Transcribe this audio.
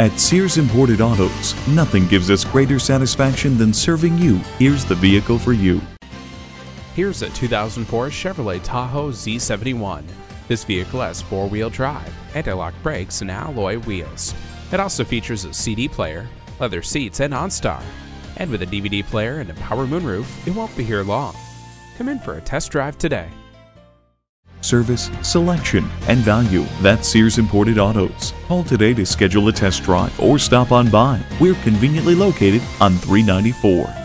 At Sears Imported Autos, nothing gives us greater satisfaction than serving you. Here's the vehicle for you. Here's a 2004 Chevrolet Tahoe Z71. This vehicle has four-wheel drive, anti-lock brakes, and alloy wheels. It also features a CD player, leather seats, and OnStar. And with a DVD player and a power moonroof, it won't be here long. Come in for a test drive today. Service, selection, and value. That's Sears Imported Autos. Call today to schedule a test drive or stop on by. We're conveniently located on 394.